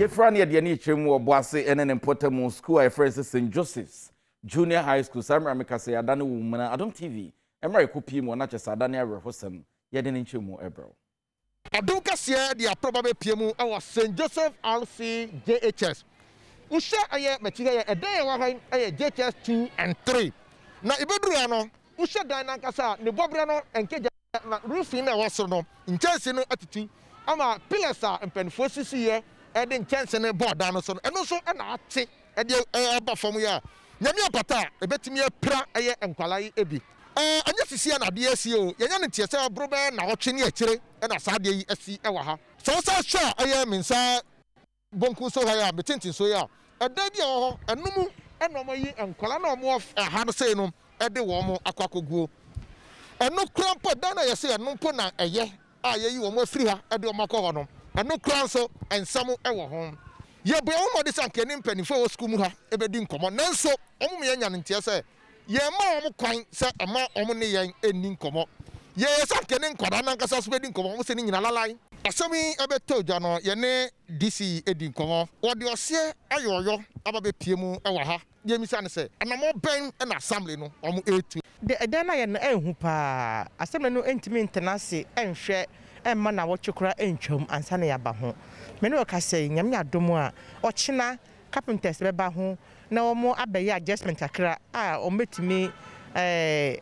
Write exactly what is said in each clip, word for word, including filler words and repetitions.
Yefrani at the Nichim or Obuasi and an important school, I friends Saint Joseph's Junior High School, Samra Mikase, Adani woman, Adom T V, and Mary Kupi, more not just Adania Rehosen, yet in Chimo Ebro. Adom Cassia, the probably P M O, Saint Joseph R C J H S. Usha aye material a day one aye J H S two and three. Na ibedruano, usha dana kasa ne bobrano enke na roofing na waso no. Nchance no atutu. Ama pillars a mpenfo sisi ye e de nchance ne board no so. Eno so e na ate e de aba fam ya. Nyame apata e betimi apra aye enkwalai ebi. Eh anya sisi na de asi o. Yenya ne tiese abro be na wotwe ne akire e na saade yi asi e wa ha. So so sure aye mensa bonku so ha ya betintin so ya. Eda bia ho enum enom yi enkola na omo ha no sei no e de wo mo akwakoguo eno krampo da na yese enum po na eye a ye yi wo mo afiri ha e de omo akọ no eno kran so ensam e wo ho ye bo omo de sanke ni mpanifo wo school mu ha e be di nkomo nanso omo me nya ntie se ye ma omo kwan se ema omo ne yen eni nkomo ye sanke ni nkwada na nkasa so be di nkomo omo se ni nyina lalai asemi ebeto ja no ye ne D C edi nkomo wo de ose ayoyo ababe piemu e wa ha ye misa ne se anamo ben na assembly no omo etu de eden na ye na enhu pa assembly no entimi internase enhwe emma na wo twekura entwam ansa na yaba ho me ne ka se nyame adom a ochina carpenters be ba ho na omo abaye adjustment akra a ometimi eh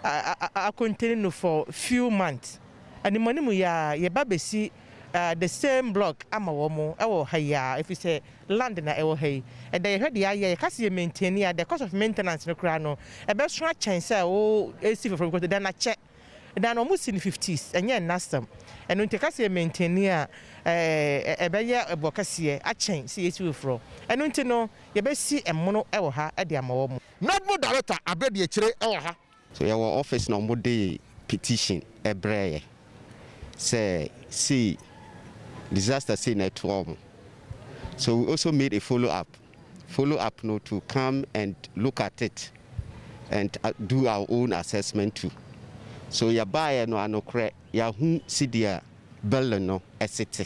a continue no for few months and the money ya ye babesi uh, the same block ama womo ewo haya if you say land na ewo hay and they heard ya ye kasi ye maintain ya the cost of maintenance no kra no e be so chance o esi for because then na check then almost in fifties and ye nasam and unte kasi ye maintain ya eh e be ye ebo kasi ye a change see esi for and unte no ye be si emono ewo ha e de ama womo not more director abedi ekire ewo ha so your office no mo dey petition ebreye say see disaster say net home. So we also made a follow up follow up no to come and look at it and uh, do our own assessment too. So ya buy no anokre ya hu sidia bell no esete.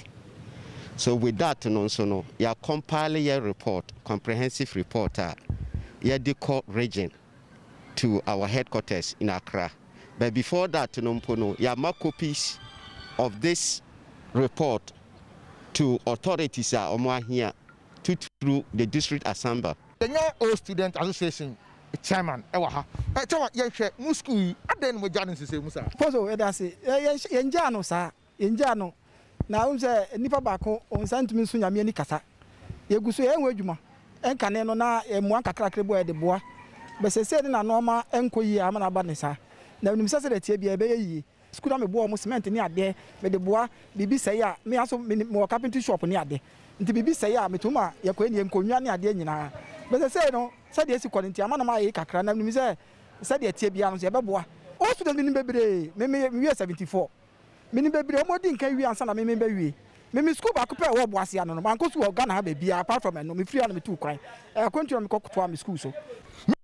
So with that no so no ya compile your report comprehensive report uh, ya deco region to our headquarters in Accra. But before that no no ya mark copies of this report to authorities are uh, here to through the district assembly. The young old student association chairman ewa ha e chairman ye hwe mu school aden mo jani sese mu sa poso e da se ye nja no sa ye nja no na um se nipa ba ko on santimi so nyame ni kasa ye guso ye enwe adwuma enka ne no na emu ankakra krebo e de boa be sese na normal enkoyi ama na ba ne sa na nim sese de tie bia be yi school me boa mo cement ni ade me de boa bibi sey a me aso me carpentry shop ni ade nti bibi sey a metuma ye ko eni enkonwa ni ade nyina be se say no say de esi kwalenti ama na ma ye kakra na nim say say de tie bia no se be boa o student ni bebre me me seventy-four me ni bebre mo di nkan wi ansa na me me be wi me me school ba ko pe wo Obuasi ano no man ko su Ghana ha be bia apart from no me free na me tu kwan e kwentro me kokoto am school so